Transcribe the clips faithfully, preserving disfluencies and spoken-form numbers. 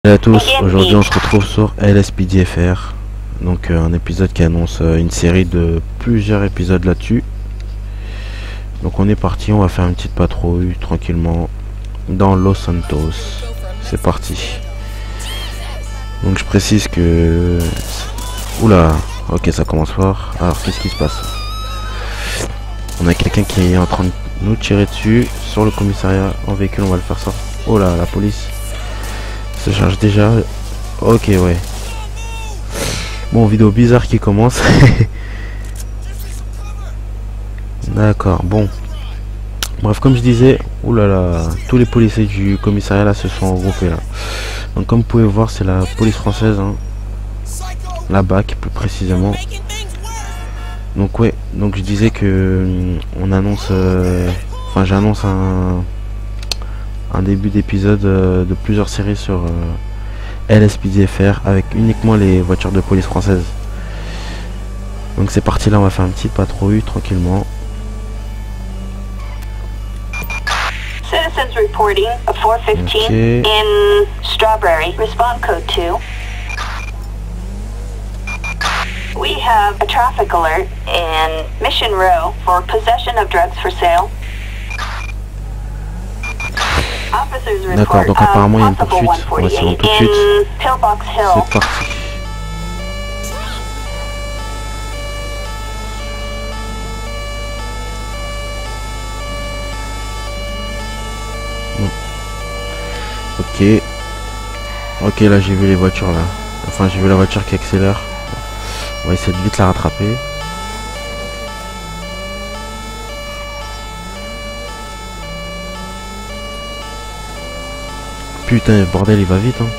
Salut à tous, aujourd'hui on se retrouve sur L S P D F R, donc euh, un épisode qui annonce euh, une série de plusieurs épisodes là-dessus. Donc on est parti, on va faire une petite patrouille tranquillement dans Los Santos. C'est parti. Donc je précise que... Oula, ok ça commence fort. Alors qu'est-ce qui se passe? On a quelqu'un qui est en train de nous tirer dessus sur le commissariat en véhicule, on va le faire sortir. Oh là, la police se charge déjà. Ok, ouais. Bon, vidéo bizarre qui commence. D'accord, bon. Bref, comme je disais, oulala, tous les policiers du commissariat là se sont regroupés là. Donc comme vous pouvez voir, c'est la police française, hein. La B A C plus précisément. Donc ouais, donc je disais que on annonce, euh, enfin j'annonce un un début d'épisode euh, de plusieurs séries sur euh, L S P D F R avec uniquement les voitures de police françaises. Donc c'est parti, là on va faire une petite patrouille tranquillement. Citizens reporting a four fifteen Okay. in Strawberry. Respond code two. We have a traffic alert in Mission Row for possession of drugs for sale. Officers D'accord, report donc a apparemment il y a une possible poursuite. On va s'y rendre one tout de forty-eight suite. in Pillbox Hill. C'est parti. Ok. Ok, là j'ai vu les voitures là. Enfin j'ai vu la voiture qui accélère. On va essayer de vite la rattraper. Putain, le bordel il va vite, hein.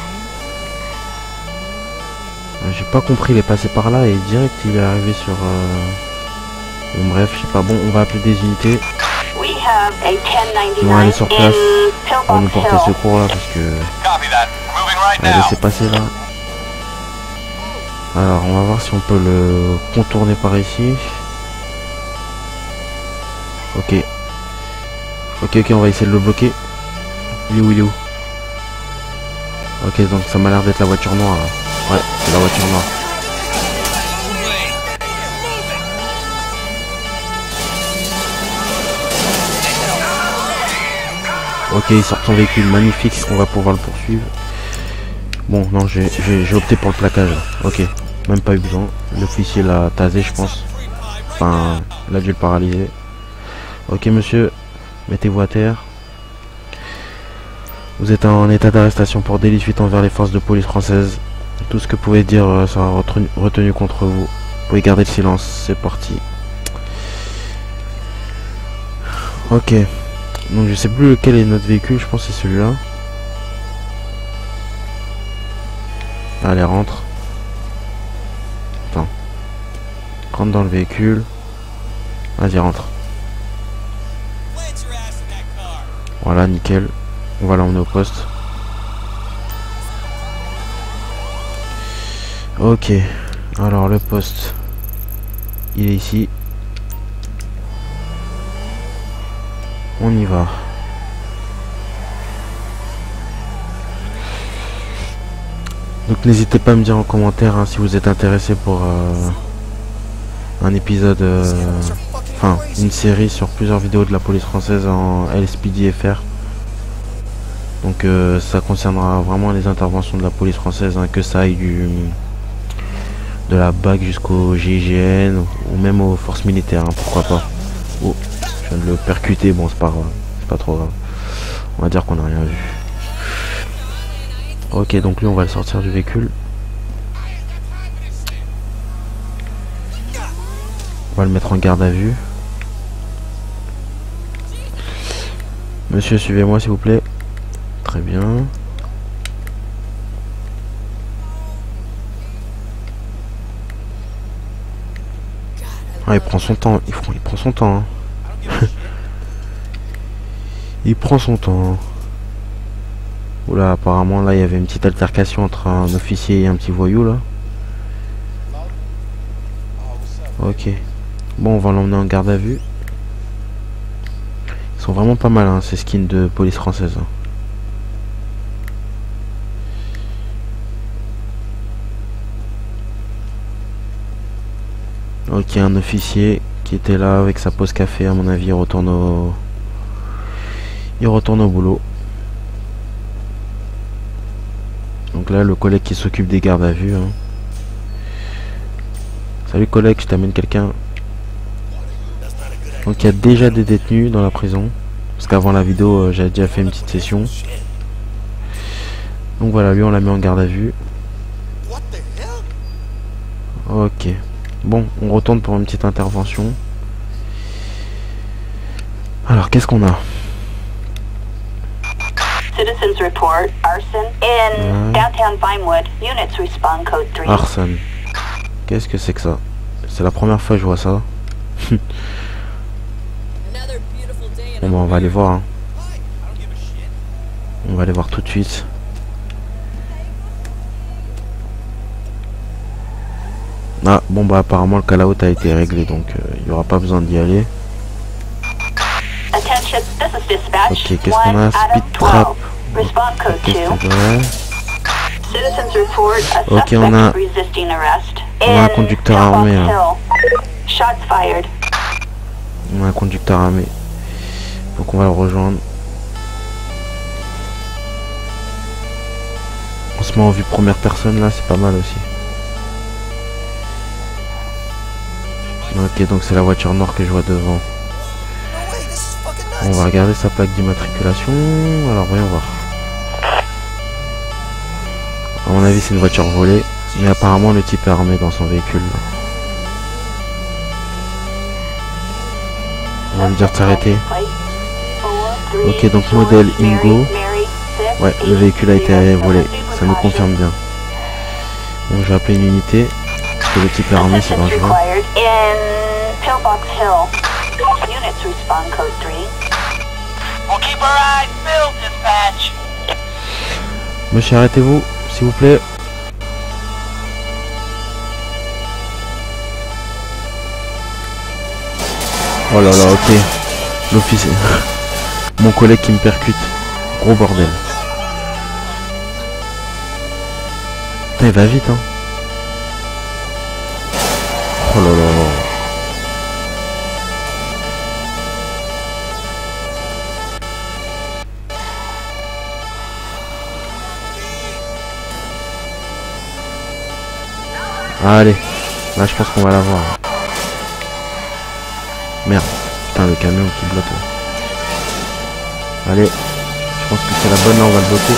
J'ai pas compris, il est passé par là et direct il est arrivé sur... Euh... Bon bref, je sais pas, bon on va appeler des unités. We have a Ils vont aller sur place. in On va nous Pillbox porter Hill. secours là parce que... Copy that. Moving right Allez, now. laissez passer là. Alors on va voir si on peut le contourner par ici. Ok. Ok, ok, on va essayer de le bloquer. Il est où, il est où? Ok, donc ça m'a l'air d'être la voiture noire là. Ouais, c'est la voiture noire. Ok, il sort son véhicule, magnifique, on va pouvoir le poursuivre. Bon, non, j'ai j'ai opté pour le plaquage. Ok, même pas eu besoin. L'officier l'a tasé, je pense. Enfin, il a dû le paralyser. Ok, monsieur, mettez-vous à terre. Vous êtes en état d'arrestation pour délit de fuite envers les forces de police françaises. Tout ce que vous pouvez dire euh, sera retenu, retenu contre vous. Vous pouvez garder le silence, c'est parti. Ok. Donc je sais plus lequel est notre véhicule, je pense que c'est celui-là. Allez, rentre. Attends. Rentre dans le véhicule. Vas-y, rentre. Voilà, nickel. On va l'emmener au poste. Ok. Alors le poste, il est ici. On y va. Donc n'hésitez pas à me dire en commentaire hein, si vous êtes intéressé pour euh, un épisode, euh, enfin une série sur plusieurs vidéos de la police française en L S P D F R. Donc euh, ça concernera vraiment les interventions de la police française, hein, que ça aille du de la B A C jusqu'au G I G N ou même aux forces militaires, hein, pourquoi pas. Oh, je viens de le percuter, bon c'est pas grave, c'est pas trop grave. On va dire qu'on n'a rien vu. Ok, donc lui on va le sortir du véhicule. On va le mettre en garde à vue. Monsieur, suivez-moi s'il vous plaît. Très bien. Ah, il prend son temps, il, il prend son temps. Hein. Il prend son temps. Oula, apparemment là il y avait une petite altercation entre un officier et un petit voyou là. Ok. Bon, on va l'emmener en garde à vue. Ils sont vraiment pas mal hein, ces skins de police française. Hein. Ok, un officier qui était là avec sa pause café, à mon avis, il retourne au... Il retourne au boulot. Donc là, le collègue qui s'occupe des gardes à vue. Hein. Salut collègue, je t'amène quelqu'un. Donc il y a déjà des détenus dans la prison. Parce qu'avant la vidéo, euh, j'avais déjà fait une petite session. Donc voilà, lui on l'a mis en garde à vue. Ok. Bon, on retourne pour une petite intervention. Alors, qu'est-ce qu'on a? Citizens report arson in Ouais. downtown Vinewood. Units respond code three. Arson. Qu'est-ce que c'est que ça? C'est la première fois que je vois ça. Bon bah on va aller voir. Hein. On va aller voir tout de suite. Ah bon bah apparemment le call-out a été réglé, donc il euh, n'y aura pas besoin d'y aller. Attention, this is dispatch. Ok, qu'est-ce qu'on a? One out Speed of trap. twelve. Respond code Qu'est-ce two. que ouais. Citizens report a Ok, on a- suspect resisting arrest. on a un in conducteur Pillbox armé, hein. Hill. Shots fired. On a un conducteur armé. Donc on va le rejoindre. On se met en vue première personne là, c'est pas mal aussi. Ok, donc c'est la voiture noire que je vois devant. On va regarder sa plaque d'immatriculation. Alors voyons voir. À mon avis c'est une voiture volée. Mais apparemment le type est armé dans son véhicule. On va lui dire de s'arrêter. Ok, donc modèle Ingo. Ouais, le véhicule a été volé. Ça nous confirme bien. Bon, je vais appeler une unité. Parce que le type est armé, c'est dangereux. In Pillbox Hill. Units respond code three. We'll keep our eyes peeled, dispatch. Monsieur, arrêtez-vous, s'il vous plaît. Oh là là, ok. L'officier. Mon collègue qui me percute. Gros bordel. Putain, il va vite, hein. Oh là là là. Allez, là je pense qu'on va l'avoir. Merde, putain le camion qui bloque là. Allez, je pense que c'est la bonne là, on va le bloquer.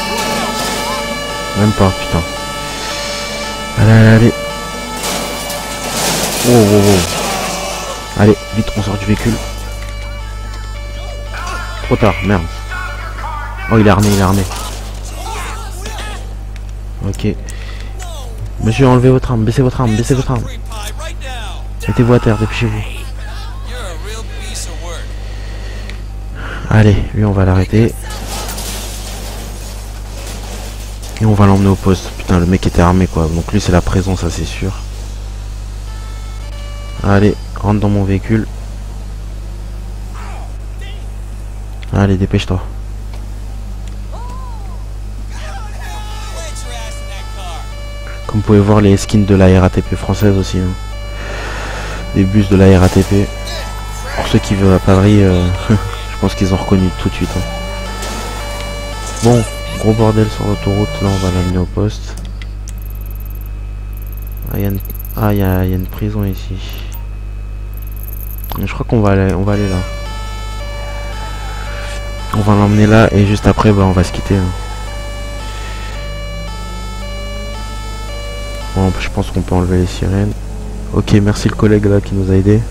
Même pas, putain. Allez, allez, allez. Oh, oh, oh. Allez, vite, on sort du véhicule. Trop tard, merde. Oh, il est armé, il est armé. Ok. Monsieur, enlevez votre arme, baissez votre arme, baissez votre arme. Mettez-vous à terre, dépêchez-vous. Allez, lui on va l'arrêter. Et on va l'emmener au poste. Putain, le mec était armé quoi. Donc lui c'est la prison, ça c'est sûr. Allez, rentre dans mon véhicule. Allez, dépêche-toi. Comme vous pouvez voir, les skins de la R A T P française aussi. Hein. Des bus de la R A T P. Pour ceux qui veulent à Paris, euh, je pense qu'ils ont reconnu tout de suite. Hein. Bon, gros bordel sur l'autoroute. Là, on va l'amener au poste. Ah, il y a une, ah, y a, y a une prison ici. Je crois qu'on va aller, on va aller là. On va l'emmener là et juste après, bah, on va se quitter. Hein. Bon, je pense qu'on peut enlever les sirènes. Ok, merci le collègue là qui nous a aidé.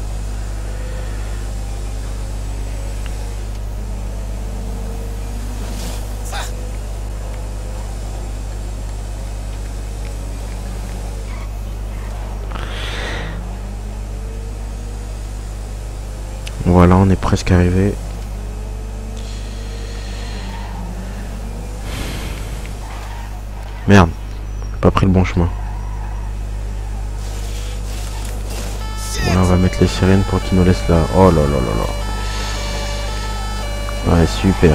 Voilà, on est presque arrivé. Merde, j'ai pas pris le bon chemin. Bon, là, on va mettre les sirènes pour qu'ils nous laissent là. Oh là là là là. Ouais, super.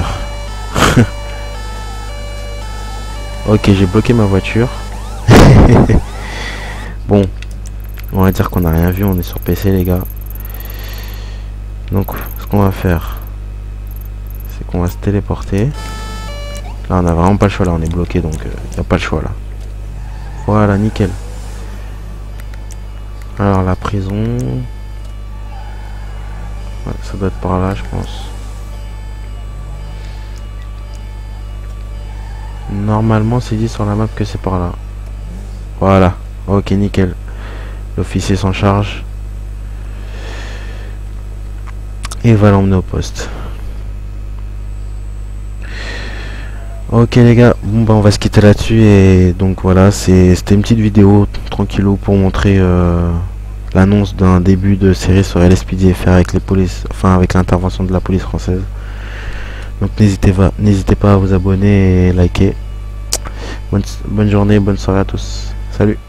Ok, j'ai bloqué ma voiture. Bon, On va dire qu'on n'a rien vu, on est sur P C les gars. Donc ce qu'on va faire, c'est qu'on va se téléporter. Là on a vraiment pas le choix, là on est bloqué, donc il euh, n'y a pas le choix là. Voilà, nickel. Alors la prison, ouais, ça doit être par là je pense. Normalement c'est dit sur la map que c'est par là. Voilà, ok nickel. L'officier s'en charge. Et va l'emmener au poste. Ok les gars, bon bah on va se quitter là-dessus. Et donc voilà, c'était une petite vidéo tranquillou pour montrer euh, l'annonce d'un début de série sur L S P D F R avec les polices, enfin avec l'intervention de la police française. Donc n'hésitez pas, n'hésitez pas à vous abonner et liker. Bonne, bonne journée, bonne soirée à tous. Salut.